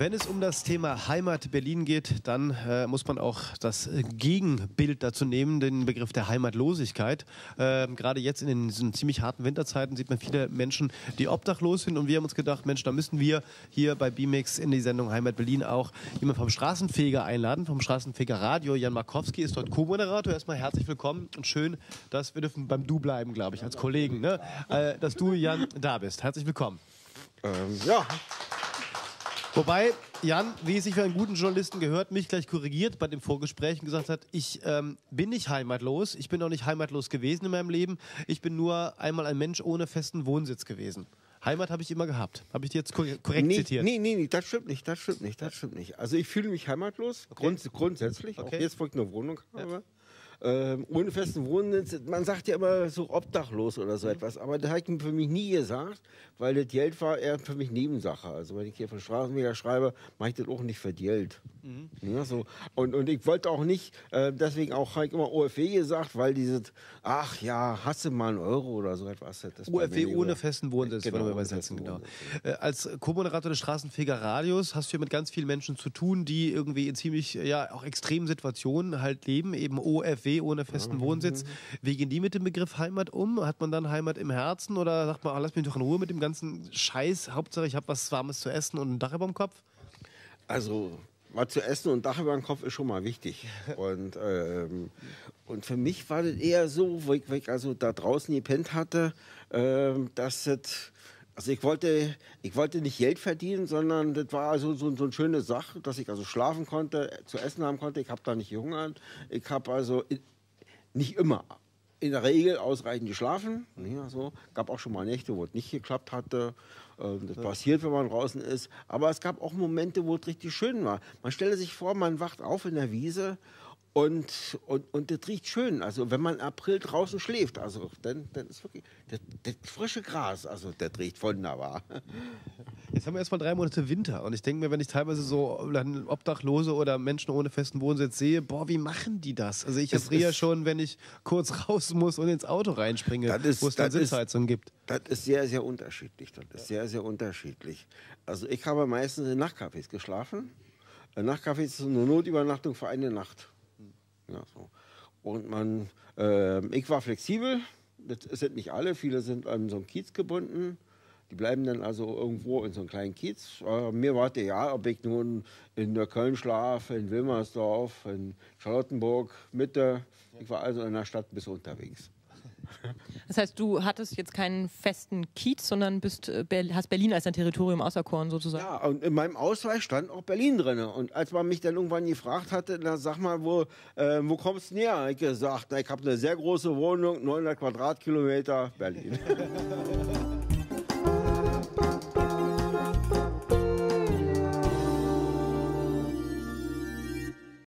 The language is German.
Wenn es um das Thema Heimat Berlin geht, dann muss man auch das Gegenbild dazu nehmen, den Begriff der Heimatlosigkeit. Gerade jetzt in diesen ziemlich harten Winterzeiten sieht man viele Menschen, die obdachlos sind. Und wir haben uns gedacht, Mensch, da müssen wir hier bei BMX in die Sendung Heimat Berlin auch jemanden vom Straßenfeger einladen, vom Straßenfeger Radio. Jan Markowski ist dort Co-Moderator. Erstmal herzlich willkommen und schön, dass wir dürfen beim Du bleiben, glaube ich, als Kollegen, ne? Dass du, Jan, da bist. Herzlich willkommen. Ja. Wobei Jan, wie es sich für einen guten Journalisten gehört, mich gleich korrigiert bei dem Vorgespräch und gesagt hat, ich bin nicht heimatlos, ich bin auch nicht heimatlos gewesen in meinem Leben, ich bin nur einmal ein Mensch ohne festen Wohnsitz gewesen. Heimat habe ich immer gehabt. Habe ich dir jetzt korrekt zitiert? Nee, das stimmt nicht. Also ich fühle mich heimatlos, Okay. Grundsätzlich, Okay. auch jetzt, wo ich eine Wohnung habe. Ohne festen Wohnsitz, man sagt ja immer so obdachlos oder so etwas, aber das habe ich für mich nie gesagt, weil das Geld war eher für mich Nebensache. Also wenn ich hier von Straßenfeger schreibe, mache ich das auch nicht für Geld. Ja, so. Und ich wollte auch nicht, deswegen auch habe ich immer OFW gesagt, weil dieses, ach ja, hast du mal einen Euro oder so etwas. Das UFW ohne festen Wohnsitz, genau, wollen wir ohne übersetzen. festen Genau. Wohnsitz. Als Co-Moderator des Straßenfeger Radios hast du ja mit ganz vielen Menschen zu tun, die irgendwie in ziemlich, ja, auch extremen Situationen halt leben, eben OFW ohne festen Wohnsitz. Wie gehen die mit dem Begriff Heimat um? Hat man dann Heimat im Herzen oder sagt man, ach, lass mich doch in Ruhe mit dem ganzen Scheiß, Hauptsache ich habe was Warmes zu essen und ein Dach über dem Kopf? Also mal zu essen und ein Dach über dem Kopf ist schon mal wichtig. Und für mich war das eher so, wo ich also da draußen gepennt hatte, dass das, also ich wollte nicht Geld verdienen, sondern das war also so eine schöne Sache, dass ich also schlafen konnte, zu essen haben konnte. Ich habe da nicht gehungert. Ich habe also nicht immer, in der Regel ausreichend geschlafen. Ja, so. Gab auch schon mal Nächte, wo es nicht geklappt hatte. Das passiert, wenn man draußen ist. Aber es gab auch Momente, wo es richtig schön war. Man stelle sich vor, man wacht auf in der Wiese und das riecht schön. Also wenn man im April draußen schläft, also dann ist wirklich das frische Gras, also das riecht wunderbar. Jetzt haben wir erstmal 3 Monate Winter und ich denke mir, wenn ich teilweise so Obdachlose oder Menschen ohne festen Wohnsitz sehe, boah, wie machen die das? Also ich erfriere schon, wenn ich kurz raus muss und ins Auto reinspringe, wo es dann Sitzheizung gibt. Das ist sehr, sehr unterschiedlich. Sehr unterschiedlich. Also ich habe meistens in Nachtcafés geschlafen. Nachtcafés ist eine Notübernachtung für eine Nacht. Ja, so. Und ich war flexibel. Das sind nicht alle. Viele sind an so einem Kiez gebunden. Die bleiben dann also irgendwo in so einem kleinen Kiez. Mir war es egal, ob ich nun in der Köln schlafe, in Wilmersdorf, in Charlottenburg, Mitte. Ich war also in der Stadt bis unterwegs. Das heißt, du hattest jetzt keinen festen Kiez, sondern hast Berlin als dein Territorium auserkoren sozusagen? Ja, und in meinem Ausweis stand auch Berlin drin. Und als man mich dann irgendwann gefragt hatte, na sag mal, wo kommst du denn her? Ich gesagt, na, ich habe eine sehr große Wohnung, 900 Quadratkilometer, Berlin.